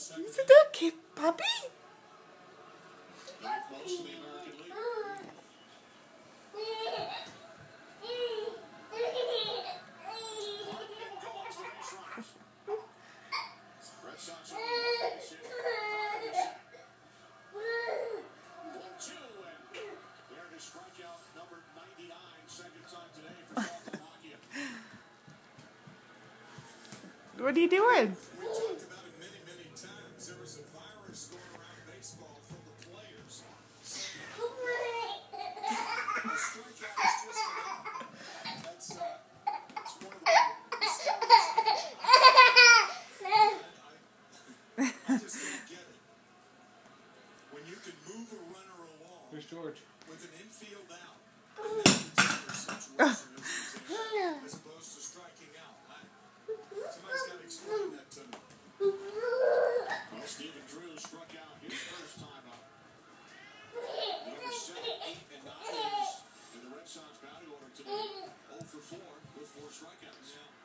Isn't that cute, puppy? What are you doing? We talked about it many, many times. There was a virus going around baseball from the players. That's one of the stories. I just don't get it. When you can move a runner along Where's George? with an infield out, and then you take a situation as opposed to striking out. Somebody's got to explain that to me. Well, Stephen Drew struck out his first time up. Number 7, 8, and 9 is in the Red Sox batting order today. 0 for 4 with 4 strikeouts. Yeah.